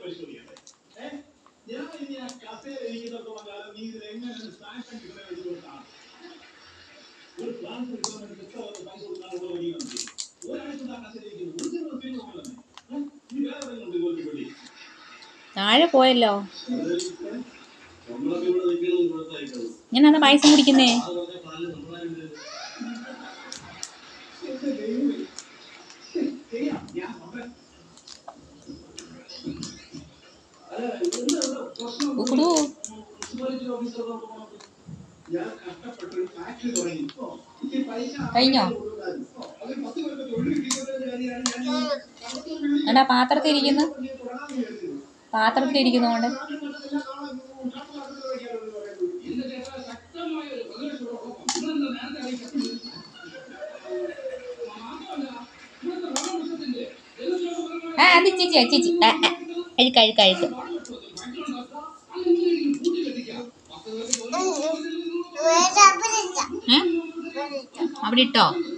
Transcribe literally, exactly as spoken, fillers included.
താഴെ പോയല്ലോ. ഞാനത് പായസം കുടിക്കുന്നേ. കുടു കഴിഞ്ഞോ? എടാ പാത്രത്തിരിക്കുന്നു, പാത്രത്തിലിരിക്കുന്നോണ്ട്. ആ അത് ചേച്ചി ചേച്ചി അഴുക്ക് അഴുക്ക് അഴുക്ക് അവിടെ ഇട്ടോ?